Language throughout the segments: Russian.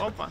Опа.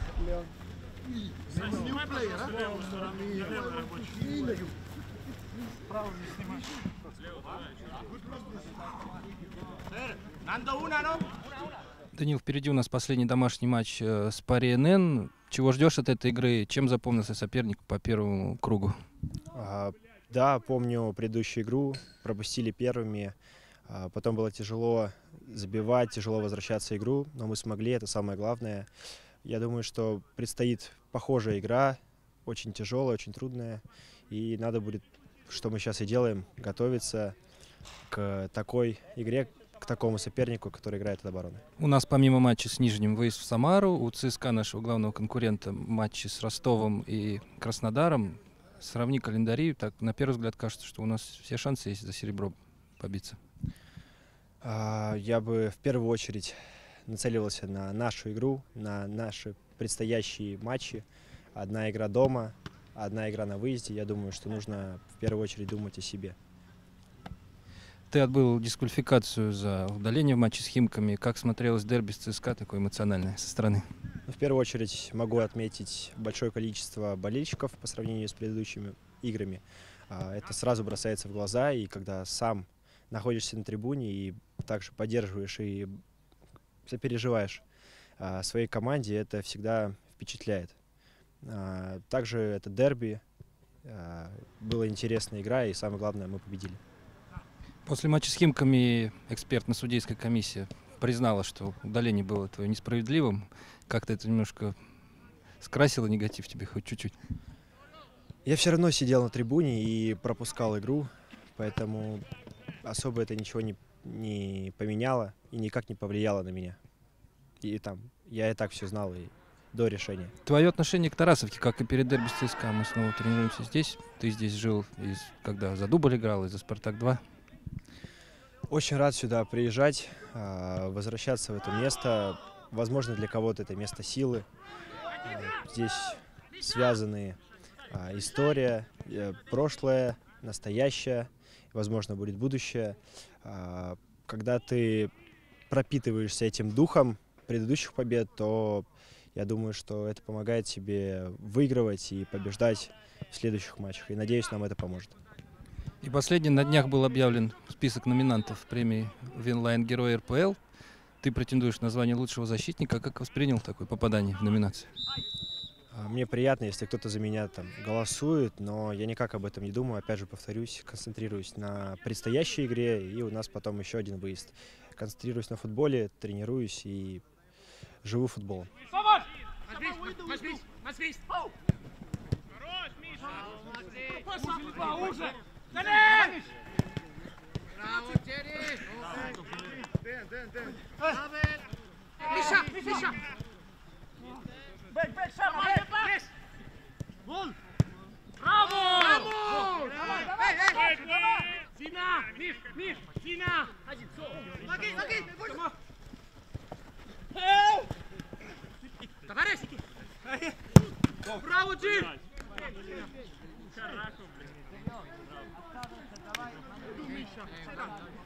Данил, впереди у нас последний домашний матч с Пари НН. Чего ждешь от этой игры? Чем запомнился соперник по первому кругу? Да, помню предыдущую игру, пропустили первыми, потом было тяжело забивать, тяжело возвращаться в игру, но мы смогли, это самое главное. Я думаю, что предстоит похожая игра, очень тяжелая, очень трудная, и надо будет, что мы сейчас и делаем, готовиться к такой игре, к такому сопернику, который играет от обороны. У нас помимо матча с Нижним выезд в Самару, у ЦСКА, нашего главного конкурента, матчи с Ростовом и Краснодаром. Сравни календари, так на первый взгляд кажется, что у нас все шансы есть за серебро побиться. Я бы в первую очередь нацеливался на нашу игру, на наши предстоящие матчи. Одна игра дома, одна игра на выезде. Я думаю, что нужно в первую очередь думать о себе. Ты отбыл дисквалификацию за удаление в матче с Химками. Как смотрелось дерби с ЦСКА, такое эмоциональное со стороны? В первую очередь могу отметить большое количество болельщиков по сравнению с предыдущими играми. Это сразу бросается в глаза, и когда сам находишься на трибуне и также поддерживаешь и сопереживаешь своей команде, это всегда впечатляет. Также это дерби, была интересная игра, и самое главное, мы победили. После матча с Химками экспертно-судейская комиссия признала, что удаление было твое несправедливым. Как-то это немножко скрасило негатив тебе хоть чуть-чуть? Я все равно сидел на трибуне и пропускал игру, поэтому особо это ничего не поменяло и никак не повлияло на меня. И там я и так все знал и до решения. Твое отношение к Тарасовке, как и перед дерби с ЦСКА, мы снова тренируемся здесь. Ты здесь жил, когда за Дубль играл, и за «Спартак-2». Очень рад сюда приезжать, возвращаться в это место. Возможно, для кого-то это место силы. Здесь связаны история, прошлое, настоящее, возможно, будет будущее. Когда ты пропитываешься этим духом предыдущих побед, то я думаю, что это помогает тебе выигрывать и побеждать в следующих матчах. И надеюсь, нам это поможет. И последний, на днях был объявлен список номинантов премии Винлайн Герой РПЛ. Ты претендуешь на звание лучшего защитника. Как воспринял такое попадание в номинацию? Мне приятно, если кто-то за меня там голосует, но я никак об этом не думаю. Опять же, повторюсь, концентрируюсь на предстоящей игре, и у нас потом еще один выезд. Концентрируюсь на футболе, тренируюсь и живу футболом. Браво, Джим! Caraca,